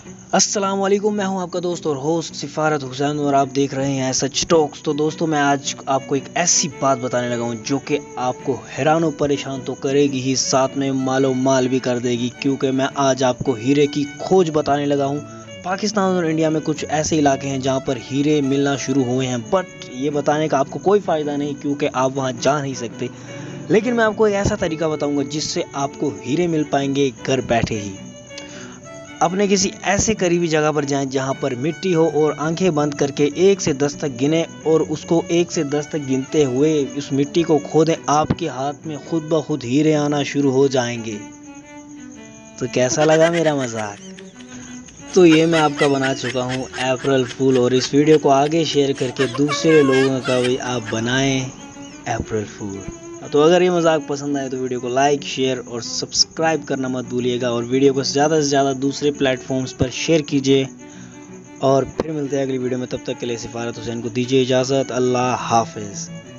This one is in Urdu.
السلام علیکم، میں ہوں آپ کا دوست اور ہوسٹ سفارت حسین اور آپ دیکھ رہے ہیں سچ ٹاکس۔ تو دوستوں میں آج آپ کو ایک ایسی بات بتانے لگا ہوں جو کہ آپ کو حیران و پریشان تو کرے گی ہی، ساتھ میں مال و مال بھی کر دے گی، کیونکہ میں آج آپ کو ہیرے کی کھوج بتانے لگا ہوں۔ پاکستان اور انڈیا میں کچھ ایسے علاقے ہیں جہاں پر ہیرے ملنا شروع ہوئے ہیں، بٹ یہ بتانے کا آپ کو کوئی فائدہ نہیں کیونکہ آپ وہاں جا نہیں سکتے، لیکن میں آپ کو ایک ایسا طریقہ بتاؤں گا جس سے آپ کو ہیرے مل پائیں گے گھر بیٹھے ہی۔ اپنے کسی ایسے قریبی جگہ پر جائیں جہاں پر مٹی ہو اور آنکھیں بند کر کے 1 سے 10 تک گنیں اور اس کو 1 سے 10 تک گنتے ہوئے اس مٹی کو کھودیں، آپ کے ہاتھ میں خود بخود ہیرے آنا شروع ہو جائیں گے۔ تو کیسا لگا میرا مذاق؟ تو یہ میں آپ کا بنا چکا ہوں اپریل فول، اور اس ویڈیو کو آگے شیئر کر کے دوسرے لوگوں کا بھی آپ بنائیں اپریل فول۔ تو اگر یہ مذاق پسند آئے تو ویڈیو کو لائک، شیئر اور سبسکرائب کرنا مت بھولیے گا، اور ویڈیو کو زیادہ سے زیادہ دوسرے پلیٹ فارمز پر شیئر کیجیے، اور پھر ملتے ہیں اگلی ویڈیو میں۔ تب تک کے لیے سفارت حسین کو دیجیے اجازت۔ اللہ حافظ۔